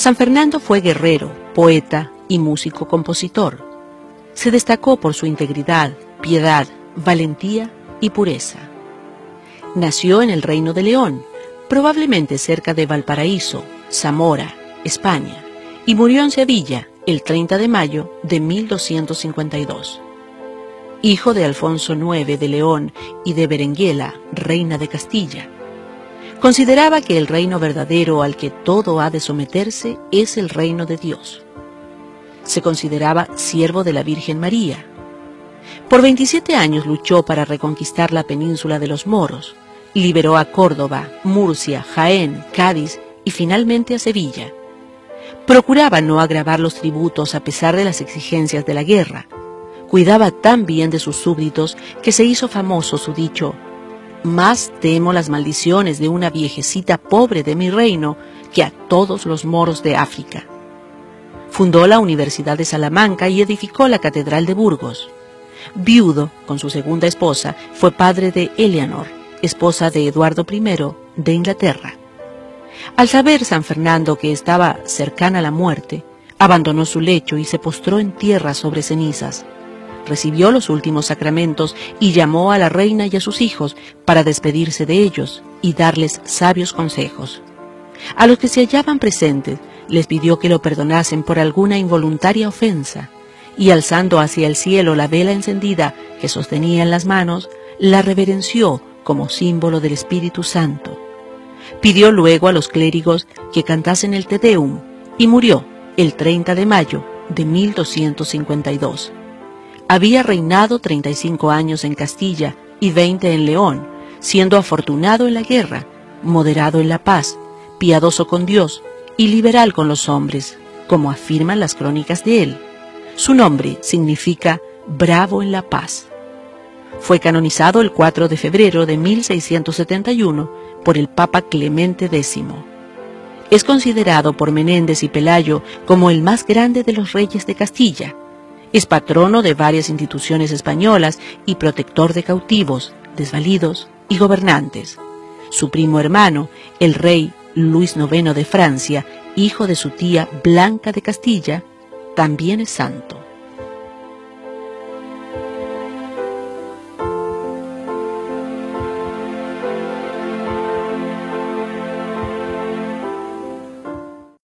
San Fernando fue guerrero, poeta y músico-compositor. Se destacó por su integridad, piedad, valentía y pureza. Nació en el Reino de León, probablemente cerca de Valparaíso, Zamora, España, y murió en Sevilla el 30 de mayo de 1252. Hijo de Alfonso IX de León y de Berenguela, reina de Castilla. Consideraba que el reino verdadero al que todo ha de someterse es el reino de Dios. Se consideraba siervo de la Virgen María. Por 27 años luchó para reconquistar la península de los moros, liberó a Córdoba, Murcia, Jaén, Cádiz y finalmente a Sevilla. Procuraba no agravar los tributos a pesar de las exigencias de la guerra. Cuidaba tan bien de sus súbditos que se hizo famoso su dicho: «Más temo las maldiciones de una viejecita pobre de mi reino que a todos los moros de África». Fundó la Universidad de Salamanca y edificó la Catedral de Burgos. Viudo, con su segunda esposa, fue padre de Eleanor, esposa de Eduardo I de Inglaterra. Al saber San Fernando que estaba cercana a la muerte, abandonó su lecho y se postró en tierra sobre cenizas. Recibió los últimos sacramentos y llamó a la reina y a sus hijos para despedirse de ellos y darles sabios consejos. A los que se hallaban presentes les pidió que lo perdonasen por alguna involuntaria ofensa, y alzando hacia el cielo la vela encendida que sostenía en las manos, la reverenció como símbolo del Espíritu Santo. Pidió luego a los clérigos que cantasen el Te Deum y murió el 30 de mayo de 1252. Había reinado 35 años en Castilla y 20 en León, siendo afortunado en la guerra, moderado en la paz, piadoso con Dios y liberal con los hombres, como afirman las crónicas de él. Su nombre significa bravo en la paz. Fue canonizado el 4 de febrero de 1671 por el Papa Clemente X. Es considerado por Menéndez y Pelayo como el más grande de los reyes de Castilla. Es patrono de varias instituciones españolas y protector de cautivos, desvalidos y gobernantes. Su primo hermano, el rey Luis IX de Francia, hijo de su tía Blanca de Castilla, también es santo.